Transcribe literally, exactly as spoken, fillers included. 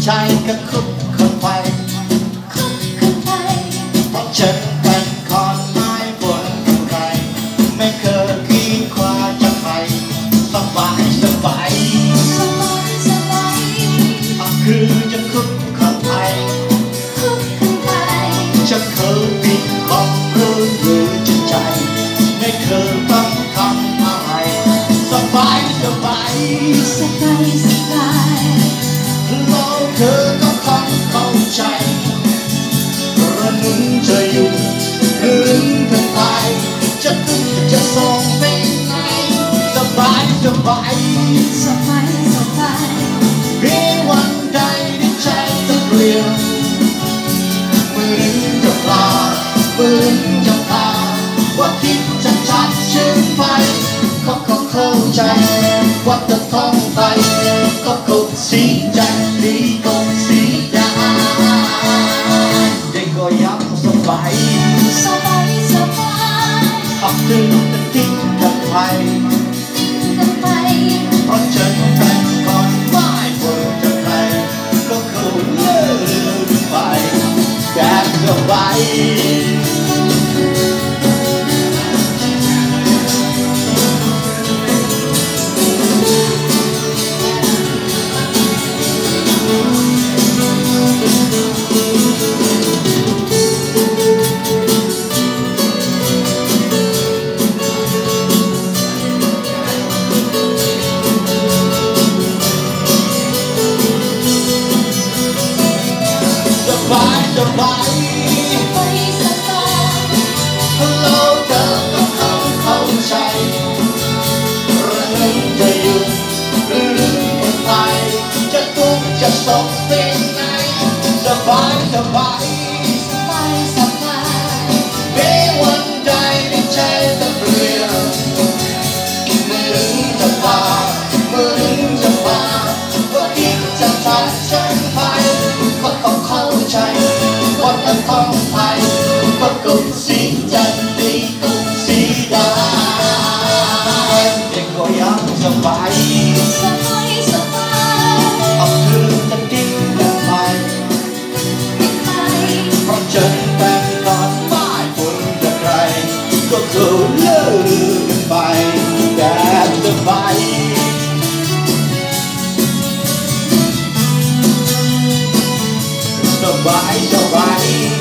ใจก็คุกเข้าไปคุกเข้าไปเพราะฉันเป็นคนไม่บ่นใครไม่เคยคิดว่าจะไปสบายสบายสบายสบายคือจะคุกเข้าไปคุกเข้าไปฉันเคยปิดความรู้หรือจิตใจไม่เคยต้องทำอะไรสบายสบายสบายสบายเราเธอก็คงเข้าใจระนุนจะอยู่หรือจะตายจะตึงจะส่งไปไหนสบายสบายสบายสบายมีวันใดที่ใจจะเปลี่ยนมือจะพลาดมือจะพาว่าคิดจะชัดชื่นไปก็คงเข้าใจว่าจะท้องไปก็คงสีใจดีก็สีดาแต่ก็ยังสบายสบายสบายหากถึงจะทิ้งกันไปกันไปเพราะฉันเป็นคนไม่ควรจะใครก็คงเลิกไปแบบสบายสบายสบายสบายเราเธอก็คงเข้าใจระนึงจะอยู่หรือจะไปจะทุกข์จะสุขเป็นไงสบายสบายสบายสบายมีวันใดที่ใจจะเปลี่ยนมือจะพามือจะพาว่าคิดจะตัดฉันไปก็ต้องเข้าใจว่าจะต้องไปก็คงสีจันดีคงสีดาแต่ก็ยังสบายสบายสบายเอาเธอจะดิ้นกันไปเพราะฉันเป็นคนไม่ควรจะใครก็คงเลิกกันไปแบบสบายสบายสบาย